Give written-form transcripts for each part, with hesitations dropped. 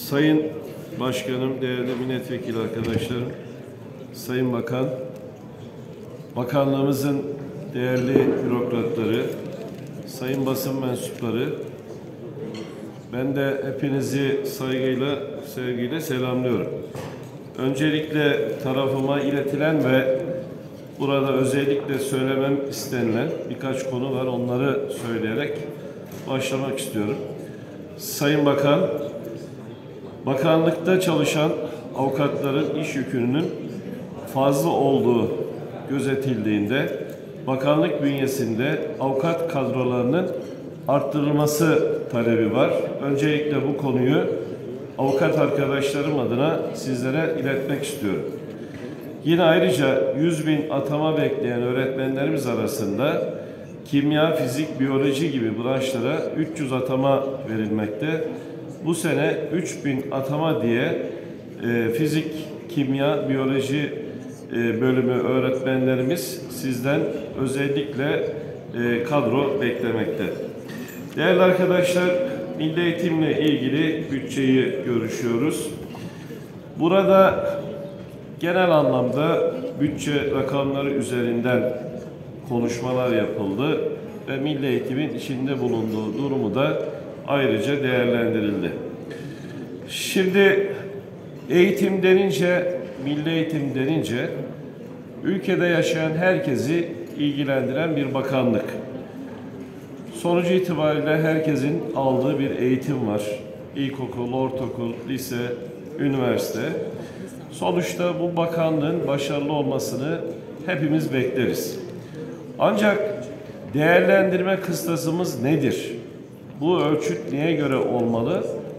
Sayın Başkanım, değerli milletvekili arkadaşlarım, Sayın Bakan, Bakanlığımızın değerli bürokratları, sayın basın mensupları, ben de hepinizi saygıyla, sevgiyle selamlıyorum. Öncelikle tarafıma iletilen ve burada özellikle söylemem istenilen birkaç konu var. Onları söyleyerek başlamak istiyorum. Sayın Bakan, bakanlıkta çalışan avukatların iş yükünün fazla olduğu gözetildiğinde bakanlık bünyesinde avukat kadrolarının arttırılması talebi var. Öncelikle bu konuyu avukat arkadaşlarım adına sizlere iletmek istiyorum. Yine ayrıca 100.000 atama bekleyen öğretmenlerimiz arasında kimya, fizik, biyoloji gibi branşlara 300 atama verilmekte. Bu sene 3.000 atama diye fizik, kimya, biyoloji bölümü öğretmenlerimiz sizden özellikle kadro beklemekte. Değerli arkadaşlar, milli eğitimle ilgili bütçeyi görüşüyoruz. Burada genel anlamda bütçe rakamları üzerinden konuşmalar yapıldı ve milli eğitimin içinde bulunduğu durumu da ayrıca değerlendirildi. Şimdi eğitim denince, milli eğitim denince ülkede yaşayan herkesi ilgilendiren bir bakanlık. Sonucu itibariyle herkesin aldığı bir eğitim var. İlkokul, ortaokul, lise, üniversite. Sonuçta bu bakanlığın başarılı olmasını hepimiz bekleriz. Ancak değerlendirme kıstasımız nedir? Bu ölçüt neye göre olmalı?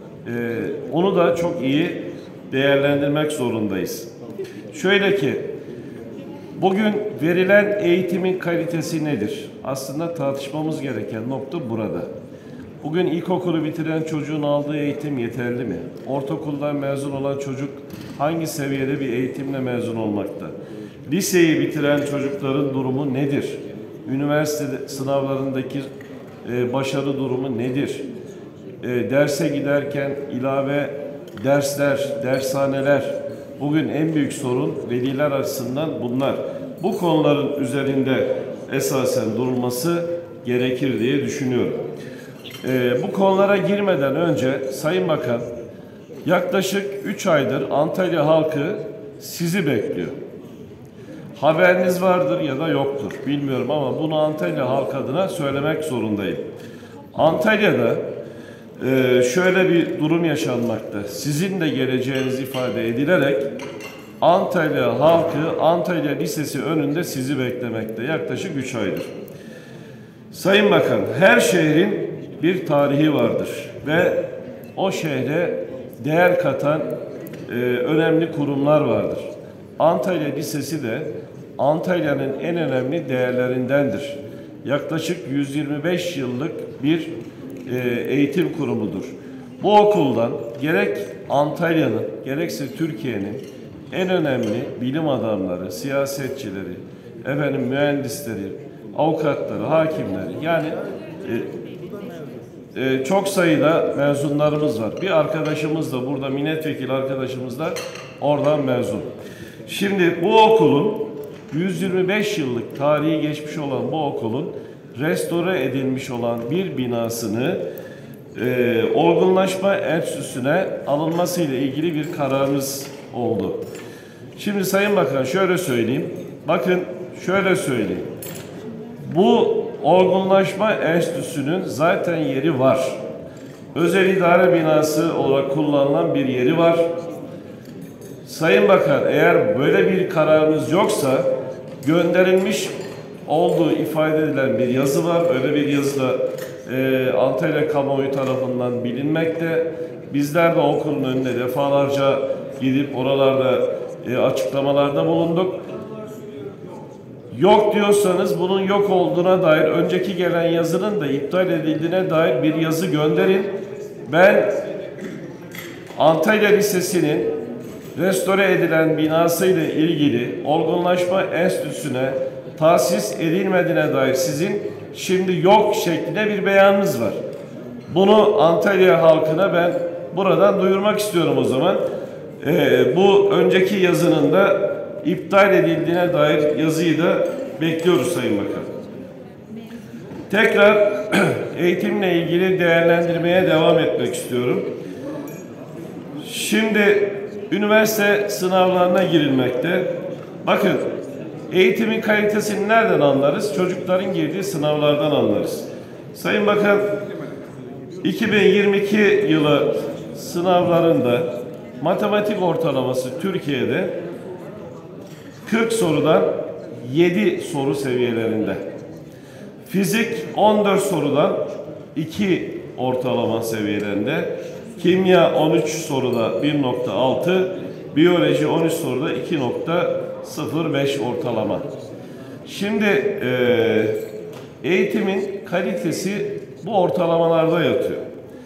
Onu da çok iyi değerlendirmek zorundayız. Şöyle ki, bugün verilen eğitimin kalitesi nedir? Aslında tartışmamız gereken nokta burada. Bugün ilkokulu bitiren çocuğun aldığı eğitim yeterli mi? Ortaokuldan mezun olan çocuk hangi seviyede bir eğitimle mezun olmakta? Liseyi bitiren çocukların durumu nedir? Üniversite sınavlarındaki başarı durumu nedir? Derse giderken ilave dersler, dershaneler, bugün en büyük sorun veliler açısından bunlar. Bu konuların üzerinde esasen durulması gerekir diye düşünüyorum. Bu konulara girmeden önce Sayın Bakan, yaklaşık 3 aydır Antalya halkı sizi bekliyor. Haberiniz vardır ya da yoktur bilmiyorum ama bunu Antalya halkı adına söylemek zorundayım. Antalya'da şöyle bir durum yaşanmakta. Sizin de geleceğiniz ifade edilerek Antalya halkı Antalya Lisesi önünde sizi beklemekte yaklaşık 3 aydır. Sayın Bakan, her şehrin bir tarihi vardır ve o şehre değer katan önemli kurumlar vardır. Antalya Lisesi de Antalya'nın en önemli değerlerindendir. Yaklaşık 125 yıllık bir eğitim kurumudur. Bu okuldan gerek Antalya'nın gerekse Türkiye'nin en önemli bilim adamları, siyasetçileri, mühendisleri, avukatları, hakimleri yani çok sayıda mezunlarımız var. Bir arkadaşımız da burada milletvekili arkadaşımız da oradan mezun. Şimdi bu okulun 125 yıllık tarihi geçmiş olan bu okulun restore edilmiş olan bir binasını olgunlaşma enstitüsüne alınması ile ilgili bir kararımız oldu. Şimdi Sayın Bakan şöyle söyleyeyim. Bakın şöyle söyleyeyim. Bu olgunlaşma enstitüsünün zaten yeri var. Özel idare binası olarak kullanılan bir yeri var. Sayın Bakan eğer böyle bir kararınız yoksa gönderilmiş olduğu ifade edilen bir yazı var. Öyle bir yazı da Antalya kamuoyu tarafından bilinmekte. Bizler de okulun önüne defalarca gidip oralarda açıklamalarda bulunduk. Yok diyorsanız bunun yok olduğuna dair önceki gelen yazının da iptal edildiğine dair bir yazı gönderin. Ben Antalya Lisesi'nin restore edilen binasıyla ilgili olgunlaşma enstitüsüne tahsis edilmediğine dair sizin şimdi yok şeklinde bir beyanınız var. Bunu Antalya halkına ben buradan duyurmak istiyorum o zaman. Bu önceki yazının da iptal edildiğine dair yazıyı da bekliyoruz Sayın Bakan. Tekrar eğitimle ilgili değerlendirmeye devam etmek istiyorum. Şimdi üniversite sınavlarına girilmekte. Bakın, eğitimin kalitesini nereden anlarız? Çocukların girdiği sınavlardan anlarız. Sayın Bakan, 2022 yılı sınavlarında matematik ortalaması Türkiye'de 40 sorudan 7 soru seviyelerinde. Fizik 14 sorudan 2 ortalama seviyelerinde. Kimya 13 soruda 1.6, biyoloji 13 soruda 2.05 ortalama. Şimdi eğitimin kalitesi bu ortalamalarda yatıyor.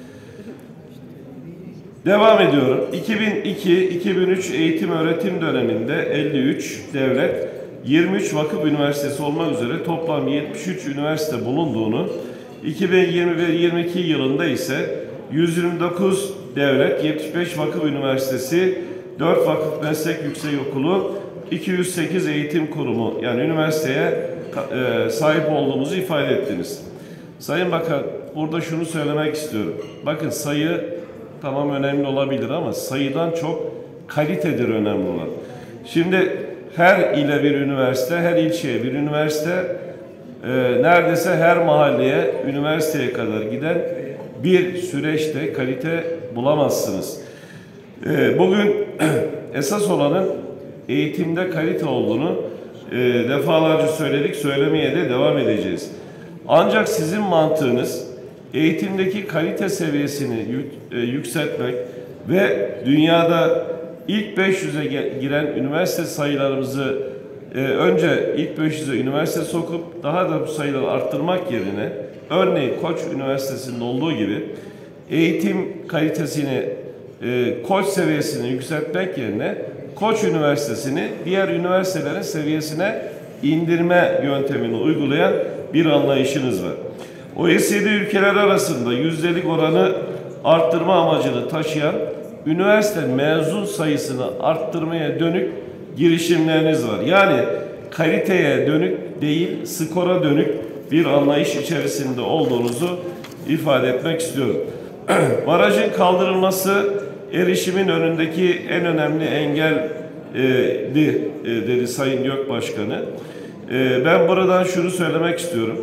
Devam ediyorum. 2002-2003 eğitim öğretim döneminde 53 devlet, 23 vakıf üniversitesi olmak üzere toplam 73 üniversite bulunduğunu, 2021-22 yılında ise 129 devlet, 75 vakıf üniversitesi, 4 vakıf meslek yüksekokulu, 208 eğitim kurumu yani üniversiteye sahip olduğumuzu ifade ettiniz. Sayın Bakan, burada şunu söylemek istiyorum. Bakın, sayı tamam önemli olabilir ama sayıdan çok kalitedir önemli olan. Şimdi her ile bir üniversite, her ilçeye bir üniversite, neredeyse her mahalleye, üniversiteye kadar giden bir süreçte kalite bulamazsınız. Bugün esas olanın eğitimde kalite olduğunu defalarca söyledik, söylemeye de devam edeceğiz. Ancak sizin mantığınız eğitimdeki kalite seviyesini yükseltmek ve dünyada ilk 500'e giren üniversite sayılarımızı önce ilk 500'e üniversite sokup daha da bu sayıları arttırmak yerine, örneğin Koç Üniversitesi'nde olduğu gibi eğitim kalitesini, Koç seviyesini yükseltmek yerine Koç Üniversitesi'ni diğer üniversitelerin seviyesine indirme yöntemini uygulayan bir anlayışınız var. OECD ülkeler arasında yüzdelik oranı arttırma amacını taşıyan üniversite mezun sayısını arttırmaya dönük girişimleriniz var. Yani kaliteye dönük değil, skora dönük bir anlayış içerisinde olduğunuzu ifade etmek istiyorum. Barajın kaldırılması erişimin önündeki en önemli engeldi dedi Sayın Gök Başkanı. Ben buradan şunu söylemek istiyorum.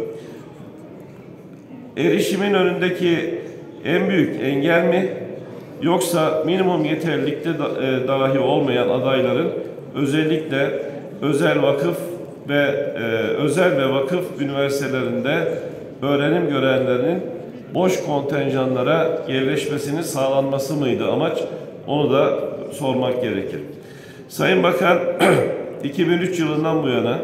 Erişimin önündeki en büyük engel mi, yoksa minimum yeterlilikte dahi olmayan adayların özellikle özel vakıf ve özel ve vakıf üniversitelerinde öğrenim görenlerinin boş kontenjanlara yerleşmesinin sağlanması mıydı amaç? Onu da sormak gerekir. Sayın Bakan, 2003 yılından bu yana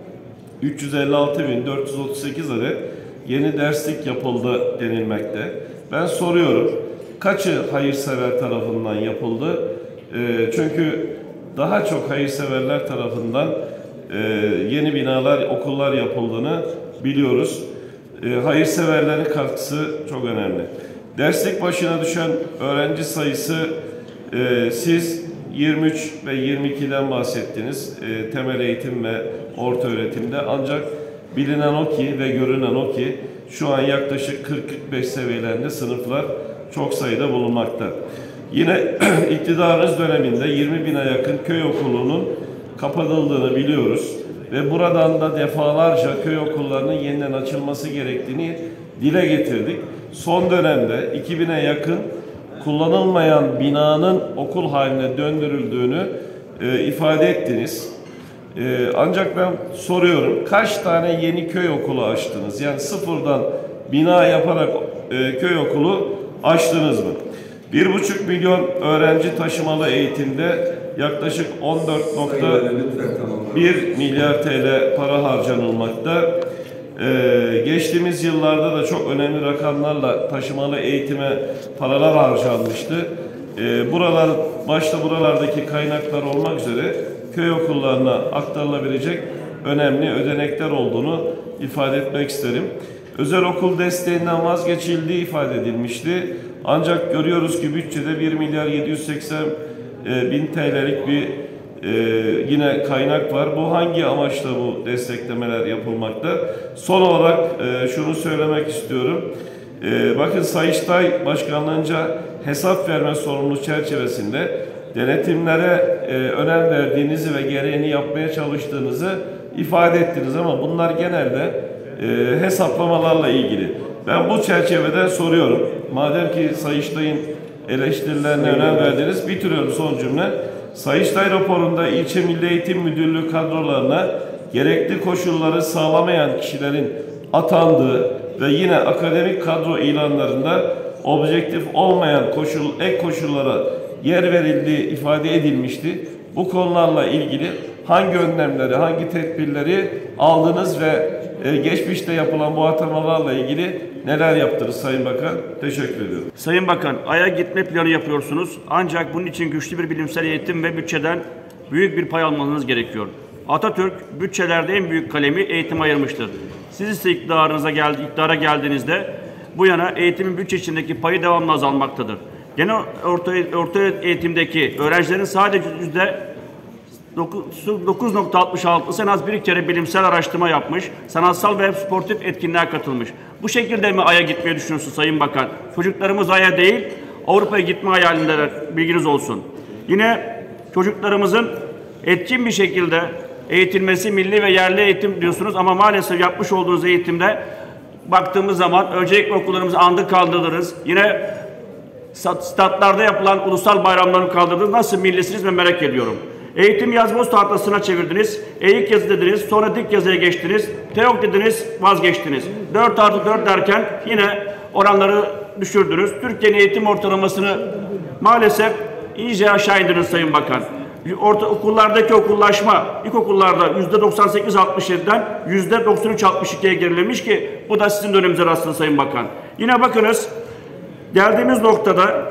356.438 adet yeni derslik yapıldı denilmekte. Ben soruyorum, kaçı hayırsever tarafından yapıldı? Çünkü daha çok hayırseverler tarafından yeni binalar, okullar yapıldığını biliyoruz. Hayırseverlerin katkısı çok önemli. Derslik başına düşen öğrenci sayısı, siz 23 ve 22'den bahsettiniz. Temel eğitim ve orta öğretimde, ancak bilinen o ki ve görünen o ki şu an yaklaşık 40-45 seviyelerinde sınıflar çok sayıda bulunmakta. Yine iktidarınız döneminde 20.000'e yakın köy okulunun kapatıldığını biliyoruz ve buradan da defalarca köy okullarının yeniden açılması gerektiğini dile getirdik. Son dönemde 2000'e yakın kullanılmayan binanın okul haline döndürüldüğünü ifade ettiniz. Ancak ben soruyorum, kaç tane yeni köy okulu açtınız? Yani sıfırdan bina yaparak köy okulu açtınız mı? 1,5 milyon öğrenci taşımalı eğitimde yaklaşık 14.1 milyar TL para harcanılmakta. Geçtiğimiz yıllarda da çok önemli rakamlarla taşımalı eğitime paralar harcanmıştı. Başta buralardaki kaynaklar olmak üzere köy okullarına aktarılabilecek önemli ödenekler olduğunu ifade etmek isterim. Özel okul desteğinden vazgeçildiği ifade edilmişti. Ancak görüyoruz ki bütçede 1 milyar 780 bin TL'lik bir yine kaynak var. Bu hangi amaçla bu desteklemeler yapılmakta? Son olarak şunu söylemek istiyorum. Bakın Sayıştay Başkanlığınca hesap verme sorumluluğu çerçevesinde denetimlere önem verdiğinizi ve gereğini yapmaya çalıştığınızı ifade ettiniz ama bunlar genelde hesaplamalarla ilgili. Ben bu çerçevede soruyorum. Madem ki Sayıştay'ın eleştirilerine önem verdiniz, bitiriyorum son cümle. Sayıştay raporunda ilçe Milli Eğitim Müdürlüğü kadrolarına gerekli koşulları sağlamayan kişilerin atandığı ve yine akademik kadro ilanlarında objektif olmayan ek koşullara yer verildiği ifade edilmişti. Bu konularla ilgili hangi önlemleri, hangi tedbirleri aldınız ve geçmişte yapılan bu atamalarla ilgili neler yaptınız Sayın Bakan? Teşekkür ediyorum. Sayın Bakan, Ay'a gitme planı yapıyorsunuz. Ancak bunun için güçlü bir bilimsel eğitim ve bütçeden büyük bir pay almanız gerekiyor. Atatürk bütçelerde en büyük kalemi eğitime ayırmıştır. Siz ise iktidara geldiğinizde bu yana eğitimin bütçe içindeki payı devamlı azalmaktadır. Gene orta eğitimdeki öğrencilerin sadece %9.66'sı en az bir kere bilimsel araştırma yapmış, sanatsal ve sportif etkinliğe katılmış. Bu şekilde mi Ay'a gitmeyi düşünüyorsunuz Sayın Bakan? Çocuklarımız Ay'a değil, Avrupa'ya gitme hayalindeler, bilginiz olsun. Yine çocuklarımızın etkin bir şekilde eğitilmesi, milli ve yerli eğitim diyorsunuz ama maalesef yapmış olduğunuz eğitimde baktığımız zaman öncelikle okullarımızı andık kaldırırız. Yine statlarda yapılan ulusal bayramlarını kaldırdınız. Nasıl millisiniz ben merak ediyorum. Eğitim yazboz tahtasına çevirdiniz. Eğik yazı dediniz. Sonra dik yazıya geçtiniz. TEOK dediniz. Vazgeçtiniz. 4+4 derken yine oranları düşürdünüz. Türkiye'nin eğitim ortalamasını maalesef iyice aşağı indirdiniz Sayın Bakan. Okullardaki okullaşma ilkokullarda %98-67'den %93-62'ye gerilemiş ki bu da sizin döneminize rastladı Sayın Bakan. Yine bakınız geldiğimiz noktada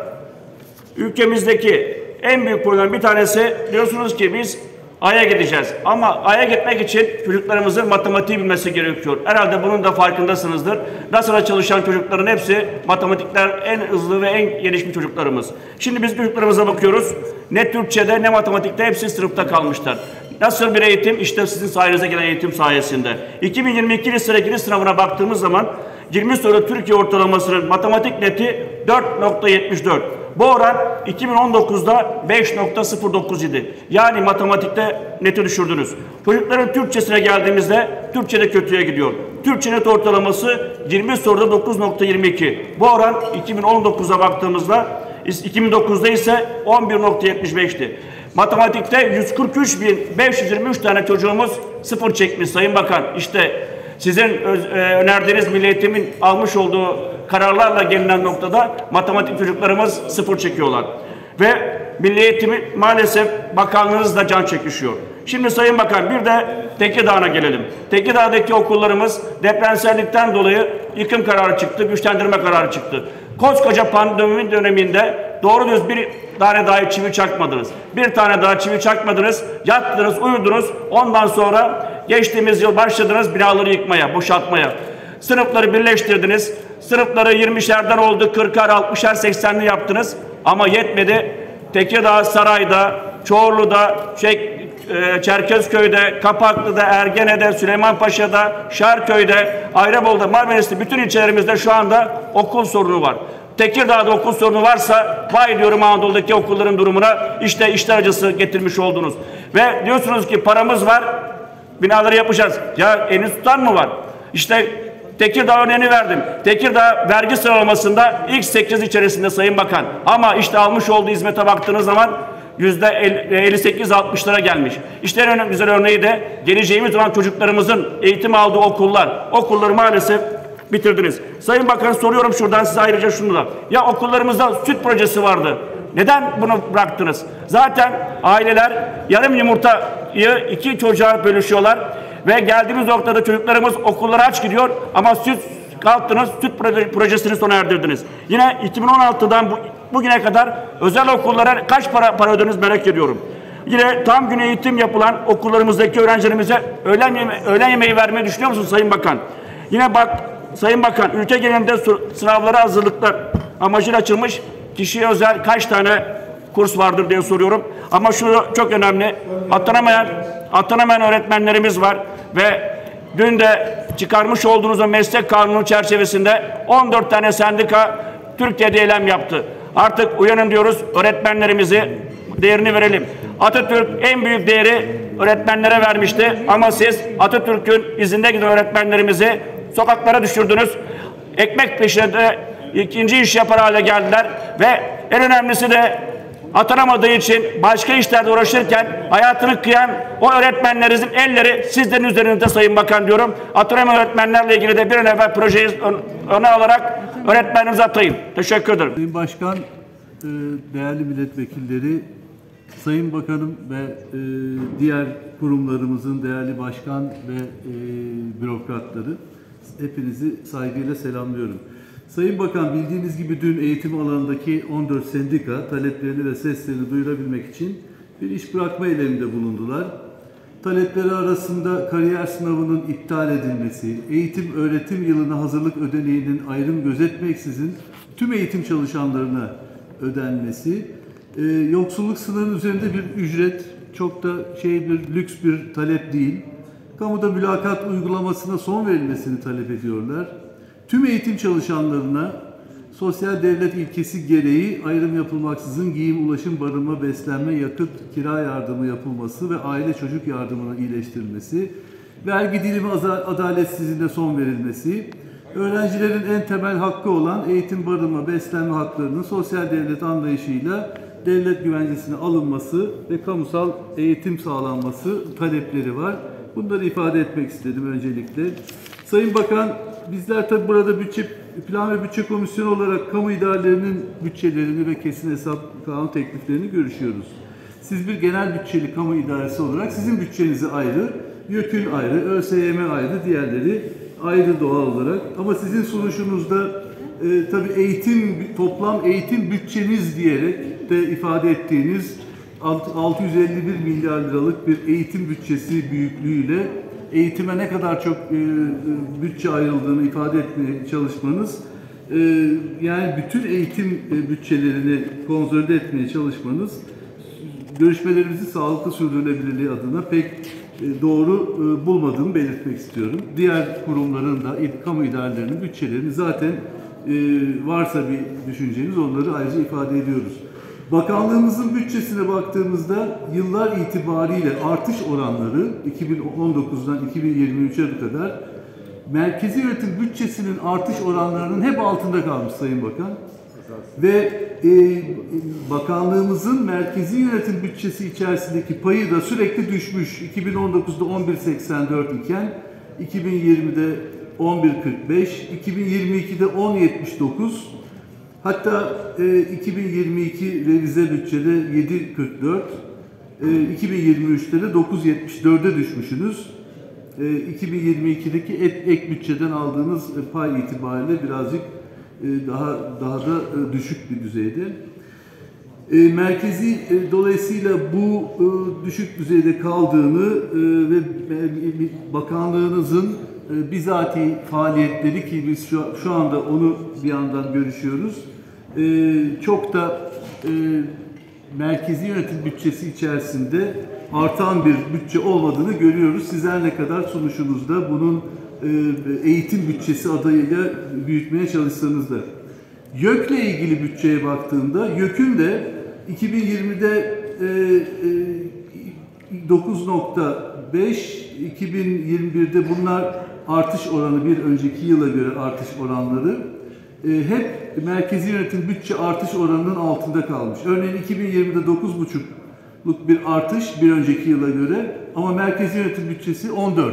ülkemizdeki en büyük problem bir tanesi diyorsunuz ki biz Ay'a gideceğiz. Ama Ay'a gitmek için çocuklarımızın matematiği bilmesi gerekiyor. Herhalde bunun da farkındasınızdır. NASA'da çalışan çocukların hepsi matematikler en hızlı ve en gelişmiş çocuklarımız. Şimdi biz çocuklarımıza bakıyoruz. Ne Türkçe'de ne matematikte hepsi sınıfta kalmışlar. Nasıl bir eğitim? İşte sizin sayenize gelen eğitim sayesinde. 2022 lise giriş sınavına baktığımız zaman 20 soru Türkiye ortalamasının matematik neti 4.74. Bu oran 2019'da 5.09 idi. Yani matematikte neti düşürdünüz. Çocukların Türkçesine geldiğimizde Türkçe'de kötüye gidiyor. Türkçe net ortalaması 20 soruda 9.22. Bu oran 2019'a baktığımızda 2009'da ise 11.75'ti. Matematikte 143.523 tane çocuğumuz sıfır çekmiş Sayın Bakan. İşte sizin önerdiğiniz Milli Eğitim'in almış olduğu kararlarla gelinen noktada matematik çocuklarımız sıfır çekiyorlar. Ve Milli Eğitim'i maalesef bakanlığınız da can çekişiyor. Şimdi Sayın Bakan bir de Tekirdağ'a gelelim. Tekirdağ'daki okullarımız depremsellikten dolayı yıkım kararı çıktı, güçlendirme kararı çıktı. Koskoca pandemi döneminde doğru düz bir tane daha çivi çakmadınız. Bir tane daha çivi çakmadınız, yattınız, uyudunuz. Ondan sonra geçtiğimiz yıl başladınız binaları yıkmaya, boşaltmaya. Sınıfları birleştirdiniz. Sınıfları 20'şerden oldu, 40'ar, 60'ar, 80'li yaptınız. Ama yetmedi. Tekirdağ, Saray'da, Çorlu'da, Çerkezköy'de, Kapaklı'da, Ergene'de, Süleymanpaşa'da, Şarköy'de, Ayrabol'da, Marmaris'te bütün ilçelerimizde şu anda okul sorunu var. Tekirdağ'da okul sorunu varsa vay diyorum Anadolu'daki okulların durumuna, işte işler acısı getirmiş oldunuz. Ve diyorsunuz ki paramız var, binaları yapacağız. Ya elini tutan mı var? İşte Tekirdağ örneğini verdim. Tekirdağ vergi sıralamasında ilk 8 içerisinde Sayın Bakan. Ama işte almış olduğu hizmete baktığınız zaman %58-60'lara gelmiş. İşte en güzel örneği de geleceğimiz olan çocuklarımızın eğitim aldığı okullar. Okulları maalesef bitirdiniz. Sayın Bakan soruyorum şuradan size ayrıca şunu da. Ya okullarımızda süt projesi vardı. Neden bunu bıraktınız? Zaten aileler yarım yumurtayı 2 çocuğa bölüşüyorlar. Ve geldiğimiz noktada çocuklarımız okullara aç gidiyor ama süt kalktınız, süt projesini sona erdirdiniz. Yine 2016'dan bugüne kadar özel okullara kaç para ödediniz merak ediyorum. Yine tam gün eğitim yapılan okullarımızdaki öğrencilerimize öğlen yemeği vermeyi düşünüyor musunuz Sayın Bakan? Yine bak Sayın Bakan, ülke genelinde sınavlara hazırlıklar amacıyla açılmış kişiye özel kaç tane kurs vardır diye soruyorum. Ama şu çok önemli. Atanamayan öğretmenlerimiz var ve dün de çıkarmış olduğunuz o meslek kanunu çerçevesinde 14 tane sendika Türkiye'de eylem yaptı. Artık uyanın diyoruz, öğretmenlerimizi değerini verelim. Atatürk en büyük değeri öğretmenlere vermişti ama siz Atatürk'ün izinde giden öğretmenlerimizi sokaklara düşürdünüz. Ekmek peşinde ikinci iş yapar hale geldiler ve en önemlisi de atanamadığı için başka işlerde uğraşırken hayatını kıyan o öğretmenlerinizin elleri sizlerin üzerinizde Sayın Bakan diyorum. Atanamayan öğretmenlerle ilgili de bir an evvel projeyi öne alarak öğretmenlerimize atayın. Teşekkür ederim. Sayın Başkan, değerli milletvekilleri, Sayın Bakanım ve diğer kurumlarımızın değerli başkan ve bürokratları, hepinizi saygıyla selamlıyorum. Sayın Bakan, bildiğiniz gibi dün eğitim alanındaki 14 sendika taleplerini ve seslerini duyurabilmek için bir iş bırakma eyleminde bulundular. Talepleri arasında kariyer sınavının iptal edilmesi, eğitim öğretim yılına hazırlık ödeneğinin ayrım gözetmeksizin tüm eğitim çalışanlarına ödenmesi, yoksulluk sınırının üzerinde bir ücret, çok da bir lüks bir talep değil, kamuda mülakat uygulamasına son verilmesini talep ediyorlar. Tüm eğitim çalışanlarına sosyal devlet ilkesi gereği ayrım yapılmaksızın giyim, ulaşım, barınma, beslenme, yakıt, kira yardımı yapılması ve aile çocuk yardımının iyileştirilmesi, vergi dilimi adaletsizliğine son verilmesi, öğrencilerin en temel hakkı olan eğitim, barınma, beslenme haklarının sosyal devlet anlayışıyla devlet güvencesine alınması ve kamusal eğitim sağlanması talepleri var. Bunları ifade etmek istedim öncelikle. Sayın Bakan, bizler tabi burada Plan ve Bütçe Komisyonu olarak kamu idarelerinin bütçelerini ve kesin hesap kanun tekliflerini görüşüyoruz. Siz bir genel bütçeli kamu idaresi olarak sizin bütçenizi ayrı, YÖK'ün ayrı, ÖSYM ayrı, diğerleri ayrı doğal olarak. Ama sizin sunuşunuzda tabi toplam eğitim bütçeniz diyerek de ifade ettiğiniz 651 milyar liralık bir eğitim bütçesi büyüklüğüyle eğitime ne kadar çok bütçe ayrıldığını ifade etmeye çalışmanız, yani bütün eğitim bütçelerini konsolide etmeye çalışmanız, görüşmelerimizi sağlıklı sürdürülebilirliği adına pek doğru bulmadığımı belirtmek istiyorum. Diğer kurumların da, kamu idarelerinin bütçelerini zaten varsa bir düşünceniz onları ayrıca ifade ediyoruz. Bakanlığımızın bütçesine baktığımızda yıllar itibariyle artış oranları 2019'dan 2023'e kadar merkezi yönetim bütçesinin artış oranlarının hep altında kalmış Sayın Bakan. Ve bakanlığımızın merkezi yönetim bütçesi içerisindeki payı da sürekli düşmüş. 2019'da 11.84 iken 2020'de 11.45, 2022'de 10.79, hatta 2022 revize bütçede 7.44, 2023'te de 9.74'e düşmüşsünüz. 2022'deki ek bütçeden aldığınız pay itibariyle birazcık daha da düşük bir düzeyde. Merkezi dolayısıyla bu düşük düzeyde kaldığını ve bakanlığınızın bizatihi faaliyetleri ki biz şu anda onu bir yandan görüşüyoruz. Çok da merkezi yönetim bütçesi içerisinde artan bir bütçe olmadığını görüyoruz. Sizler ne kadar sunuşunuzda bunun eğitim bütçesi adayıyla büyütmeye çalışsanız da. YÖK'le ilgili bütçeye baktığımda YÖK'ün de 2020'de 9.5, 2021'de bunlar artış oranı, bir önceki yıla göre artış oranları hep merkezi yönetim bütçe artış oranının altında kalmış. Örneğin 2020'de 9.5'luk bir artış bir önceki yıla göre ama merkezi yönetim bütçesi 14.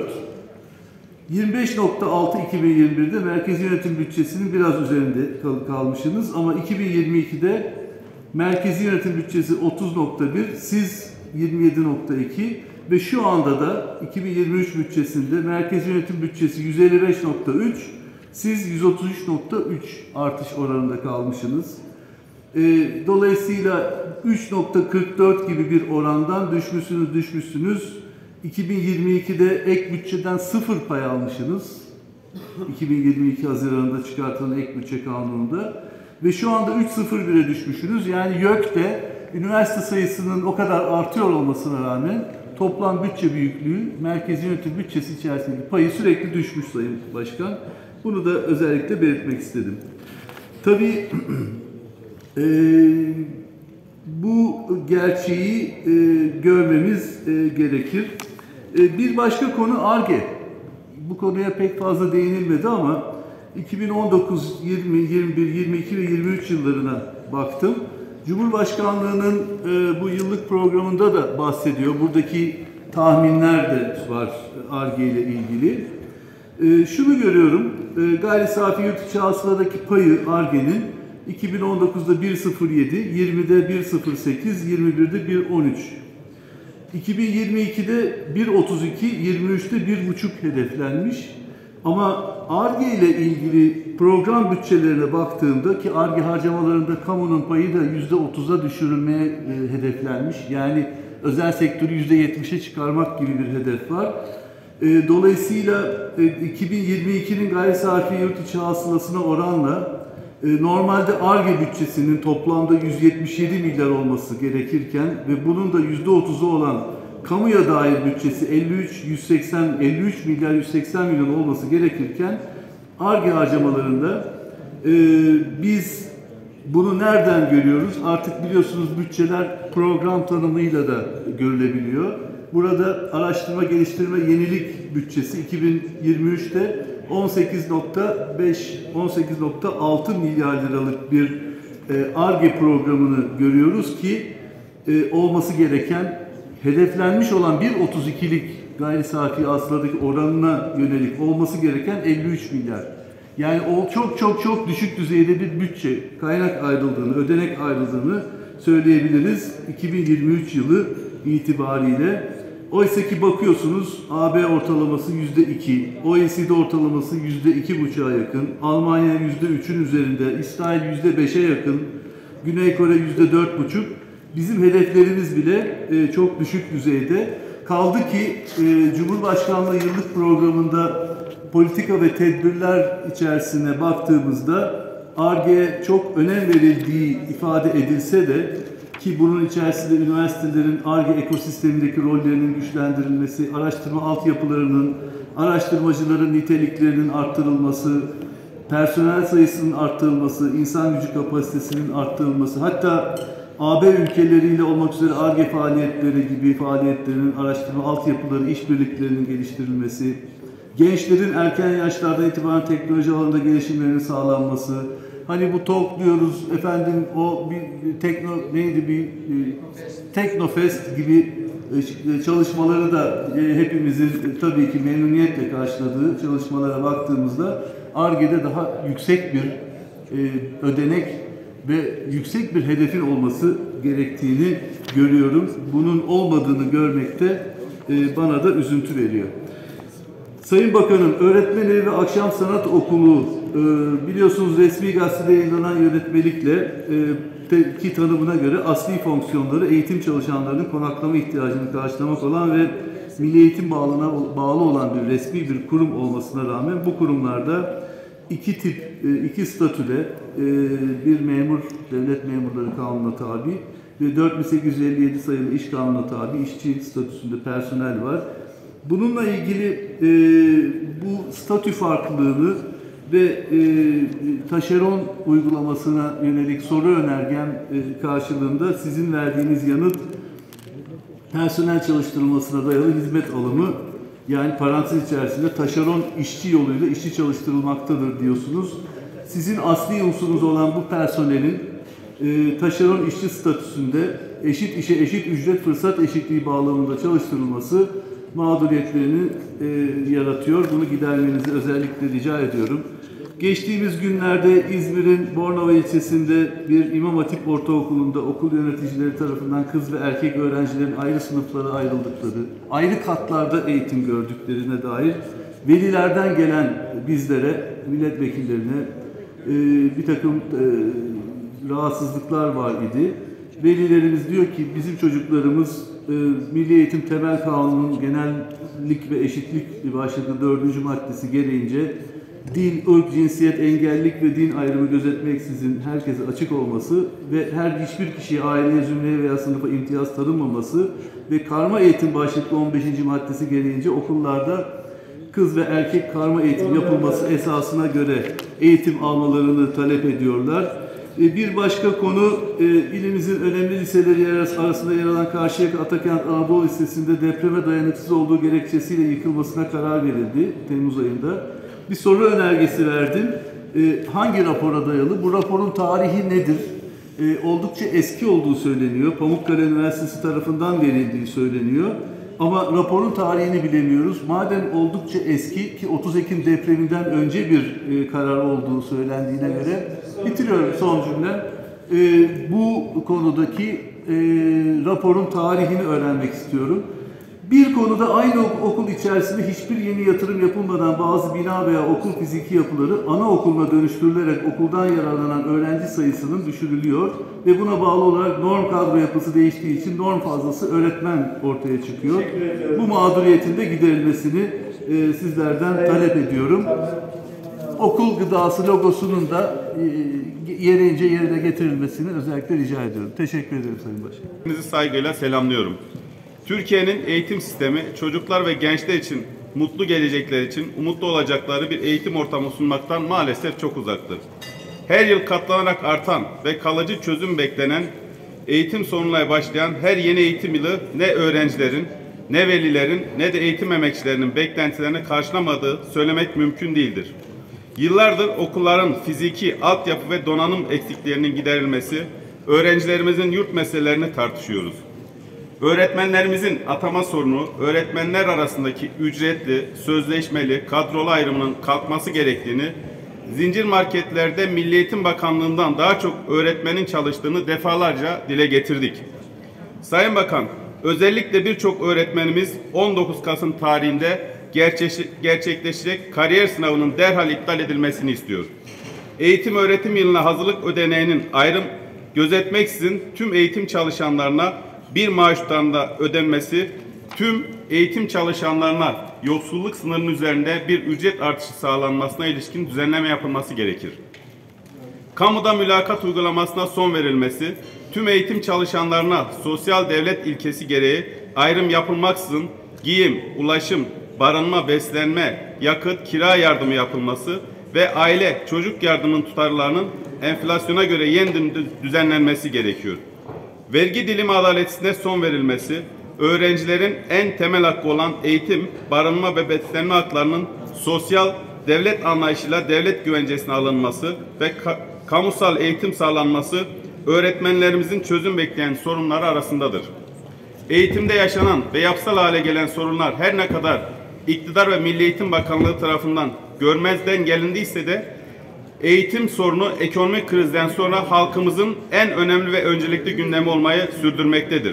25.6 2021'de merkezi yönetim bütçesinin biraz üzerinde kalmışsınız ama 2022'de merkezi yönetim bütçesi 30.1, siz 27.2 ve şu anda da 2023 bütçesinde merkezi yönetim bütçesi 155.3, siz 133.3 artış oranında kalmışsınız. Dolayısıyla 3.44 gibi bir orandan düşmüşsünüz. 2022'de ek bütçeden 0 pay almışsınız. 2022 Haziran'da çıkartılan ek bütçe kanununda. Ve şu anda 3.01'e düşmüşsünüz. Yani YÖK'te üniversite sayısının o kadar artıyor olmasına rağmen toplam bütçe büyüklüğü, merkezi yönetim bütçesi içerisindeki payı sürekli düşmüş Sayın Başkan. Bunu da özellikle belirtmek istedim. Tabii bu gerçeği görmemiz gerekir. Bir başka konu Ar-Ge. Bu konuya pek fazla değinilmedi ama 2019, 20, 21, 22 ve 23 yıllarına baktım. Cumhurbaşkanlığının bu yıllık programında da bahsediyor. Buradaki tahminler de var Ar-Ge ile ilgili. Şunu görüyorum, gayri safi yurt içi hasıladaki payı Ar-Ge'nin 2019'da 1.07, 20'de 1.08, 21'de 1.13. 2022'de 1.32, 23'te 1.5 hedeflenmiş. Ama Ar-Ge ile ilgili program bütçelerine baktığımda ki Ar-Ge harcamalarında kamunun payı da %30'a düşürülmeye hedeflenmiş. Yani özel sektörü %70'e çıkarmak gibi bir hedef var. Dolayısıyla 2022'nin gayri safi yurt içi hasılasına oranla normalde Ar-Ge bütçesinin toplamda 177 milyar olması gerekirken ve bunun da %30'u olan kamuya dair bütçesi 53 milyar 180 milyon olması gerekirken Ar-Ge harcamalarında biz bunu nereden görüyoruz? Artık biliyorsunuz bütçeler program tanımıyla da görülebiliyor. Burada araştırma, geliştirme, yenilik bütçesi 2023'te 18.6 milyar liralık bir Ar-Ge programını görüyoruz ki olması gereken, hedeflenmiş olan 1.32'lik gayri safi hasıladaki oranına yönelik olması gereken 53 milyar. Yani o çok düşük düzeyde bir bütçe, kaynak ayrıldığını, ödenek ayrıldığını söyleyebiliriz 2023 yılı itibariyle. Oysa ki bakıyorsunuz AB ortalaması %2, OECD ortalaması %2,5'a yakın, Almanya %3'ün üzerinde, İsrail %5'e yakın, Güney Kore %4,5. Bizim hedeflerimiz bile çok düşük düzeyde. Kaldı ki Cumhurbaşkanlığı yıllık programında politika ve tedbirler içerisine baktığımızda Ar-Ge'ye çok önem verildiği ifade edilse de ki bunun içerisinde üniversitelerin Ar-Ge ekosistemindeki rollerinin güçlendirilmesi, araştırma altyapılarının, araştırmacıların niteliklerinin arttırılması, personel sayısının arttırılması, insan gücü kapasitesinin arttırılması, hatta AB ülkeleriyle olmak üzere Ar-Ge faaliyetleri gibi faaliyetlerin, araştırma altyapıları, işbirliklerinin geliştirilmesi, gençlerin erken yaşlardan itibaren teknoloji alanında gelişimlerinin sağlanması, hani bu TOK diyoruz, efendim o bir Teknofest gibi çalışmaları da hepimizin tabii ki memnuniyetle karşıladığı çalışmalara baktığımızda Ar-Ge'de daha yüksek bir ödenek ve yüksek bir hedefin olması gerektiğini görüyorum. Bunun olmadığını görmekte bana da üzüntü veriyor. Sayın Bakanım, Öğretmen Evi ve Akşam Sanat Okulu biliyorsunuz resmi gazetede yayınlanan yönetmelikle ki tanımına göre asli fonksiyonları eğitim çalışanlarının konaklama ihtiyacını karşılamak olan ve Milli Eğitim bağlı olan bir resmi bir kurum olmasına rağmen bu kurumlarda iki statüde bir memur, devlet memurları kanununa tabi ve 4857 sayılı iş kanununa tabi işçi statüsünde personel var. Bununla ilgili bu statü farklılığını ve taşeron uygulamasına yönelik soru önergem karşılığında sizin verdiğiniz yanıt personel çalıştırılmasına dayalı hizmet alımı, yani parantez içerisinde taşeron işçi yoluyla işçi çalıştırılmaktadır diyorsunuz. Sizin asli unsurunuz olan bu personelin taşeron işçi statüsünde eşit işe eşit ücret fırsat eşitliği bağlamında çalıştırılması mağduriyetlerini yaratıyor. Bunu gidermenizi özellikle rica ediyorum. Geçtiğimiz günlerde İzmir'in Bornova ilçesinde bir İmam Hatip Ortaokulu'nda okul yöneticileri tarafından kız ve erkek öğrencilerin ayrı sınıflara ayrıldıkları, ayrı katlarda eğitim gördüklerine dair velilerden gelen bizlere, milletvekillerine bir takım rahatsızlıklar var idi. Velilerimiz diyor ki bizim çocuklarımız Milli Eğitim Temel Kanunu'nun genellik ve eşitlik başlıklı 4. maddesi gereğince din, ırk, cinsiyet, engellilik ve din ayrımı gözetmeksizin herkese açık olması ve hiçbir kişiye, aileye, zümreye veya sınıfa imtiyaz tanınmaması ve karma eğitim başlıklı 15. maddesi gereğince okullarda kız ve erkek karma eğitim yapılması esasına göre eğitim almalarını talep ediyorlar. Bir başka konu, ilimizin önemli liseleri arasında yer alan Karşıyaka Atakent Anadolu Lisesi'nde depreme dayanıksız olduğu gerekçesiyle yıkılmasına karar verildi Temmuz ayında. Bir soru önergesi verdim. Hangi rapora dayalı? Bu raporun tarihi nedir? Oldukça eski olduğu söyleniyor. Pamukkale Üniversitesi tarafından verildiği söyleniyor. Ama raporun tarihini bilemiyoruz. Madem oldukça eski ki 30 Ekim depreminden önce bir karar olduğu söylendiğine göre, bitiriyorum son cümle. Bu konudaki raporun tarihini öğrenmek istiyorum. Bir konuda aynı okul içerisinde hiçbir yeni yatırım yapılmadan bazı bina veya okul fiziki yapıları anaokuluna dönüştürülerek okuldan yararlanan öğrenci sayısının düşürülüyor ve buna bağlı olarak norm kadro yapısı değiştiği için norm fazlası öğretmen ortaya çıkıyor. Bu mağduriyetin de giderilmesini sizlerden talep ediyorum. Okul gıdası logosunun da gereğince yerine getirilmesini özellikle rica ediyorum. Teşekkür ederim Sayın Başkanım. Hepinizi saygıyla selamlıyorum. Türkiye'nin eğitim sistemi çocuklar ve gençler için, mutlu gelecekler için umutlu olacakları bir eğitim ortamı sunmaktan maalesef çok uzaktır. Her yıl katlanarak artan ve kalıcı çözüm beklenen eğitim sorununa başlayan her yeni eğitim yılı ne öğrencilerin, ne velilerin, ne de eğitim emekçilerinin beklentilerini karşılamadığı söylemek mümkün değildir. Yıllardır okulların fiziki, altyapı ve donanım eksiklerinin giderilmesi, öğrencilerimizin yurt meselelerini tartışıyoruz. Öğretmenlerimizin atama sorunu, öğretmenler arasındaki ücretli, sözleşmeli, kadrolu ayrımının kalkması gerektiğini, zincir marketlerde Milli Eğitim Bakanlığı'ndan daha çok öğretmenin çalıştığını defalarca dile getirdik. Sayın Bakan, özellikle birçok öğretmenimiz 19 Kasım tarihinde gerçekleşecek kariyer sınavının derhal iptal edilmesini istiyor. Eğitim öğretim yılına hazırlık ödeneğinin ayrım gözetmeksizin tüm eğitim çalışanlarına bir maaş tutarında ödenmesi, tüm eğitim çalışanlarına yoksulluk sınırının üzerinde bir ücret artışı sağlanmasına ilişkin düzenleme yapılması gerekir. Kamuda mülakat uygulamasına son verilmesi, tüm eğitim çalışanlarına sosyal devlet ilkesi gereği ayrım yapılmaksızın giyim, ulaşım, barınma, beslenme, yakıt, kira yardımı yapılması ve aile, çocuk yardımının tutarlarının enflasyona göre yeniden düzenlenmesi gerekiyor. Vergi dilimi adaletsizliğine son verilmesi, öğrencilerin en temel hakkı olan eğitim, barınma ve beslenme haklarının sosyal devlet anlayışıyla devlet güvencesine alınması ve kamusal eğitim sağlanması öğretmenlerimizin çözüm bekleyen sorunları arasındadır. Eğitimde yaşanan ve yapısal hale gelen sorunlar her ne kadar iktidar ve Milli Eğitim Bakanlığı tarafından görmezden gelindiyse de eğitim sorunu ekonomik krizden sonra halkımızın en önemli ve öncelikli gündemi olmayı sürdürmektedir.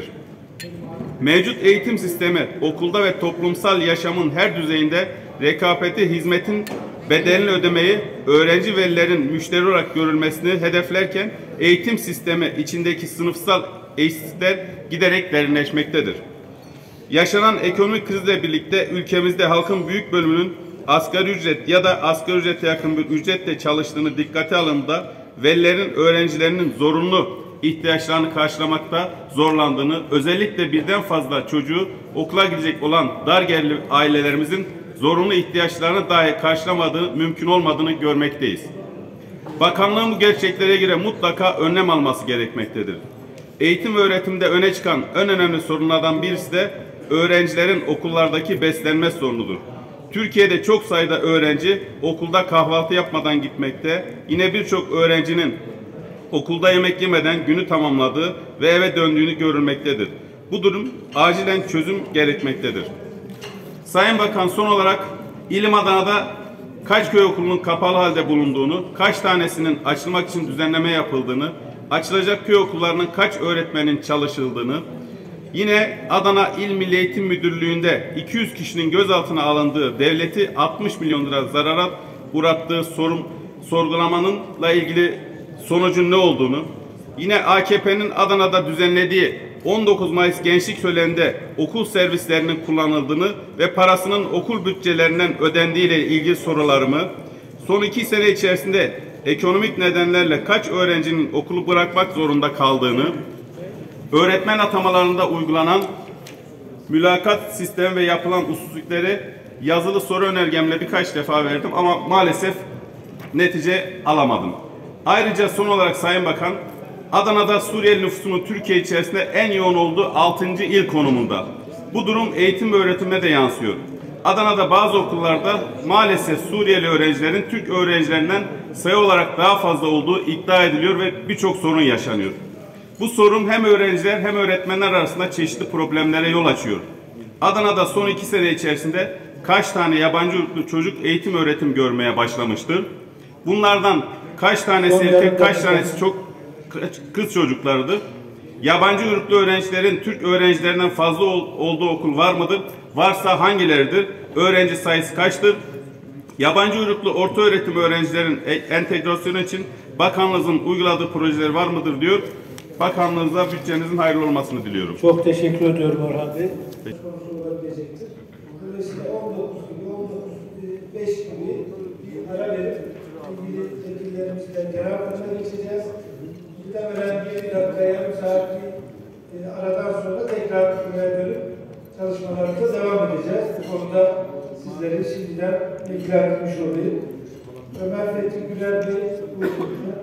Mevcut eğitim sistemi okulda ve toplumsal yaşamın her düzeyinde rekabeti, hizmetin bedelini ödemeyi, öğrenci velilerin müşteri olarak görülmesini hedeflerken eğitim sistemi içindeki sınıfsal eşitsizlikler giderek derinleşmektedir. Yaşanan ekonomik krizle birlikte ülkemizde halkın büyük bölümünün asgari ücret ya da asgari ücrete yakın bir ücretle çalıştığını dikkate alındığında velilerin öğrencilerinin zorunlu ihtiyaçlarını karşılamakta zorlandığını, özellikle birden fazla çocuğu okula gidecek olan dar gelirli ailelerimizin zorunlu ihtiyaçlarını dahi karşılamadığı mümkün olmadığını görmekteyiz. Bakanlığın bu gerçeklere göre mutlaka önlem alması gerekmektedir. Eğitim ve öğretimde öne çıkan en önemli sorunlardan birisi de öğrencilerin okullardaki beslenme sorunudur. Türkiye'de çok sayıda öğrenci okulda kahvaltı yapmadan gitmekte, yine birçok öğrencinin okulda yemek yemeden günü tamamladığı ve eve döndüğünü görülmektedir. Bu durum acilen çözüm gerekmektedir. Sayın Bakan, son olarak İlim Adana'da kaç köy okulunun kapalı halde bulunduğunu, kaç tanesinin açılmak için düzenleme yapıldığını, açılacak köy okullarının kaç öğretmenin çalışıldığını, yine Adana İl Milli Eğitim Müdürlüğü'nde 200 kişinin gözaltına alındığı, devleti 60 milyon lira zarara uğrattığı sorgulamanınla ilgili sonucun ne olduğunu, yine AKP'nin Adana'da düzenlediği 19 Mayıs Gençlik Şöleni'nde okul servislerinin kullanıldığını ve parasının okul bütçelerinden ödendiği ile ilgili sorularımı, Son 2 sene içerisinde ekonomik nedenlerle kaç öğrencinin okulu bırakmak zorunda kaldığını, öğretmen atamalarında uygulanan mülakat sistemi ve yapılan usulleri yazılı soru önergemle birkaç defa verdim ama maalesef netice alamadım. Ayrıca son olarak Sayın Bakan, Adana'da Suriyeli nüfusunun Türkiye içerisinde en yoğun olduğu 6. il konumunda. Bu durum eğitim ve öğretime de yansıyor. Adana'da bazı okullarda maalesef Suriyeli öğrencilerin Türk öğrencilerinden sayı olarak daha fazla olduğu iddia ediliyor ve birçok sorun yaşanıyor. Bu sorun hem öğrenciler hem öğretmenler arasında çeşitli problemlere yol açıyor. Adana'da son 2 sene içerisinde kaç tane yabancı uyruklu çocuk eğitim öğretim görmeye başlamıştır? Bunlardan kaç tanesi erkek, kaç tanesi kız çocuklarıdır? Yabancı uyruklu öğrencilerin Türk öğrencilerinden fazla olduğu okul var mıdır? Varsa hangileridir? Öğrenci sayısı kaçtır? Yabancı uyruklu orta öğretim öğrencilerin entegrasyonu için bakanlığınızın uyguladığı projeler var mıdır diyor. Bakanlığınıza bütçenizin hayırlı olmasını diliyorum. Çok teşekkür ediyorum Orhan Bey. Dolayısıyla 19 gibi, 5 gibi bir ara verip ilgili vekillerimizle genel kuruluna geçeceğiz. Muhtemelen bir dakika, yarım saat bir aradan sonra tekrar buraya dönüp çalışmalarımıza devam edeceğiz. Bu konuda sizleri şimdiden bilgilendirmiş olayım. Ömer Fethi Güler Bey, buyurun.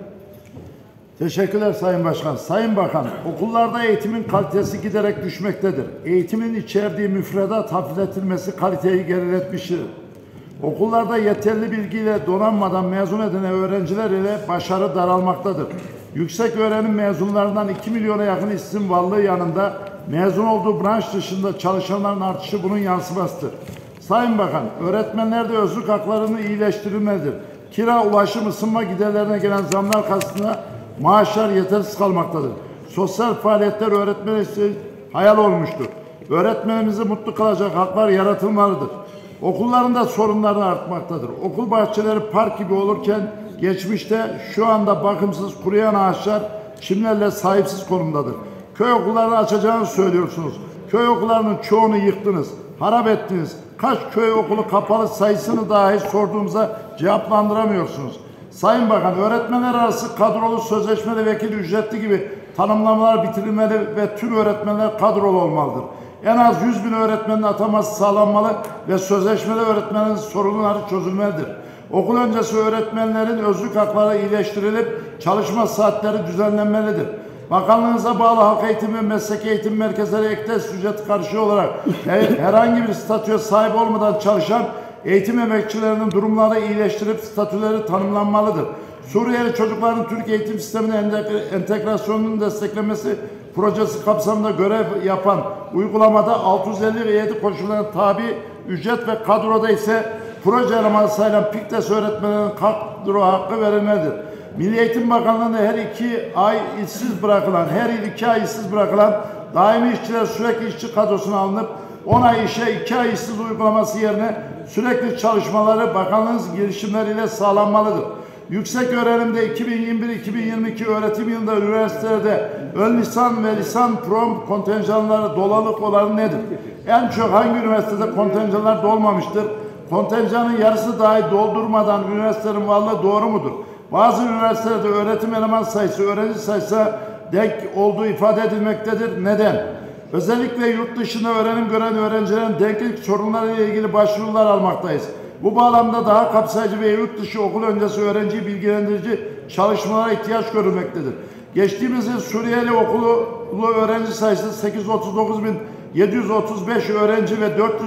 Teşekkürler Sayın Başkan. Sayın Bakan, okullarda eğitimin kalitesi giderek düşmektedir. Eğitimin içerdiği müfredat hafifletilmesi kaliteyi geriletmiştir. Okullarda yeterli bilgiyle donanmadan mezun edilen öğrenciler ile başarı daralmaktadır. Yüksek öğrenim mezunlarından 2 milyona yakın işsizin varlığı yanında mezun olduğu branş dışında çalışanların artışı bunun yansımasıdır. Sayın Bakan, öğretmenlerde özlük haklarını iyileştirilmelidir. Kira, ulaşım, ısınma giderlerine gelen zamlar karşısında maaşlar yetersiz kalmaktadır. Sosyal faaliyetler öğretmen için hayal olmuştur. Öğretmenimizi mutlu kılacak haklar yaratılmalıdır. Okullarında sorunlar artmaktadır. Okul bahçeleri park gibi olurken geçmişte şu anda bakımsız kuruyan ağaçlar çimlerle sahipsiz konumdadır. Köy okullarını açacağını söylüyorsunuz. Köy okullarının çoğunu yıktınız, harap ettiniz. Kaç köy okulu kapalı sayısını dahi sorduğumuza cevaplandıramıyorsunuz. Sayın Bakan, öğretmenler arası kadrolu, sözleşmeli, vekil ücretli gibi tanımlamalar bitirilmeli ve tüm öğretmenler kadrolu olmalıdır. En az 100.000 öğretmenin ataması sağlanmalı ve sözleşmeli öğretmenlerin sorunları çözülmelidir. Okul öncesi öğretmenlerin özlük hakları iyileştirilip çalışma saatleri düzenlenmelidir. Bakanlığınıza bağlı halk eğitim ve meslek eğitim merkezleri ek ders ücreti karşılığı olarak herhangi bir statüye sahip olmadan çalışan eğitim emekçilerinin durumları iyileştirip statüleri tanımlanmalıdır. Suriyeli çocukların Türk eğitim sistemine entegrasyonunun desteklenmesi projesi kapsamında görev yapan uygulamada 657 koşullarına tabi ücret ve kadroda ise proje elemanı sayılan PİKDES öğretmenlerinin kadro hakkı verilmelidir. Milli Eğitim Bakanlığı'nda her 2 ay işsiz bırakılan, her yıl 2 ay işsiz bırakılan daimi işçiler sürekli işçi kadrosuna alınıp 10 ay işe 2 ay işsiz uygulaması yerine sürekli çalışmaları bakanlığınız girişimleriyle sağlanmalıdır. Yüksek öğrenimde 2021-2022 öğretim yılında üniversitelerde ön lisan ve lisan prom kontenjanları dolalık oranı nedir? En çok hangi üniversitede kontenjanlar dolmamıştır? Kontenjanın yarısı dahi doldurmadan üniversitelerin varlığı doğru mudur? Bazı üniversitelerde öğretim eleman sayısı, öğrenci sayısı denk olduğu ifade edilmektedir. Neden? Özellikle yurt dışında öğrenim gören öğrencilerin denklik sorunlarıyla ilgili başvurular almaktayız. Bu bağlamda daha kapsayıcı ve yurt dışı okul öncesi öğrenciyi bilgilendirici çalışmalara ihtiyaç görülmektedir. Geçtiğimiz yıl Suriyeli okulu öğrenci sayısı 839.735 öğrenci ve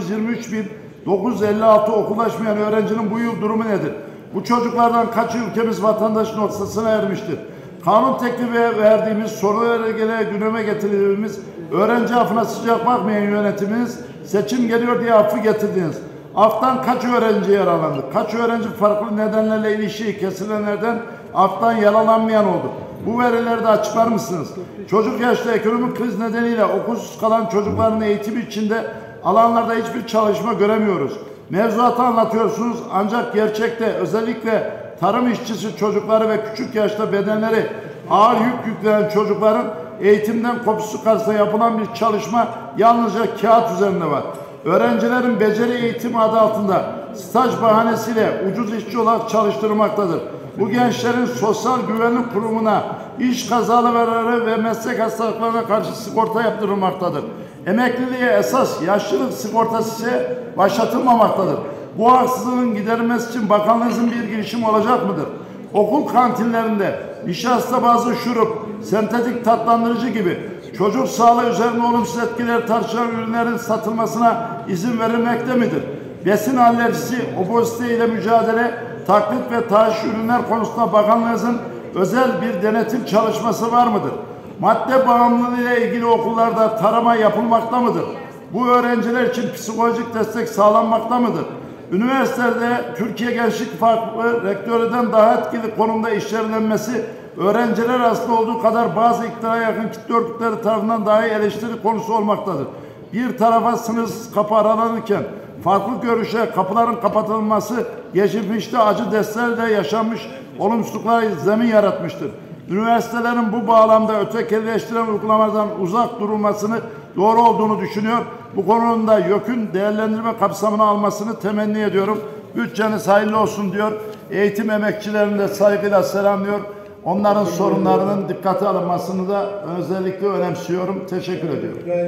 423.956 okullaşmayan öğrencinin bu yıl durumu nedir? Bu çocuklardan kaçı ülkemiz vatandaş noktasına ermiştir? Kanun teklifi verdiğimiz, soru önergeleri gündeme getirdiğimiz, öğrenci affına sıcak bakmayan yönetiminiz seçim geliyor diye affı getirdiniz. Aftan kaç öğrenci yaralandı? Kaç öğrenci farklı nedenlerle ilişiği kesilenlerden aftan yaralanmayan oldu? Bu verileri de açıklar mısınız? Çocuk yaşta ekonomik kriz nedeniyle okulsuz kalan çocukların eğitimi içinde alanlarda hiçbir çalışma göremiyoruz. Mevzuatı anlatıyorsunuz ancak gerçekte özellikle tarım işçisi çocukları ve küçük yaşta bedenleri ağır yük yüklenen çocukların eğitimden kopuşu karşısında yapılan bir çalışma yalnızca kağıt üzerinde var. öğrencilerin beceri eğitimi adı altında staj bahanesiyle ucuz işçi olarak çalıştırmaktadır. Bu gençlerin sosyal güvenlik kurumuna iş kazaları ve meslek hastalıklarına karşı sigorta yaptırılmaktadır. Emekliliğe esas yaşlılık sigortası ise başlatılmamaktadır. Bu haksızlığın giderilmesi için bakanlığınızın bir girişimi olacak mıdır? Okul kantinlerinde nişasta bazlı şurup, sentetik tatlandırıcı gibi çocuk sağlığı üzerine olumsuz etkileri tartışılan ürünlerin satılmasına izin verilmekte midir? Besin alerjisi, obezite ile mücadele, taklit ve taşış ürünler konusunda bakanlığınızın özel bir denetim çalışması var mıdır? Madde bağımlılığı ile ilgili okullarda tarama yapılmakta mıdır? Bu öğrenciler için psikolojik destek sağlanmakta mıdır? Üniversitede Türkiye Gençlik Vakfı rektörden daha etkili konumda işlemlenmesi öğrenciler arasında olduğu kadar bazı iktidara yakın kitle örgütleri tarafından dahi eleştiri konusu olmaktadır. Bir tarafa sınırsız kapı aralanırken farklı görüşe kapıların kapatılması geçmişte acı derslerle yaşanmış olumsuzluklara zemin yaratmıştır. Üniversitelerin bu bağlamda ötekileştiren uygulamalardan uzak durulmasını doğru olduğunu düşünüyor. Bu konuda YÖK'ün değerlendirme kapsamına almasını temenni ediyorum. Bütçeniz hayırlı olsun diyor. Eğitim emekçilerini de saygıyla selamlıyor. Onların sorunlarının dikkate alınmasını da özellikle önemsiyorum. Teşekkür ediyorum.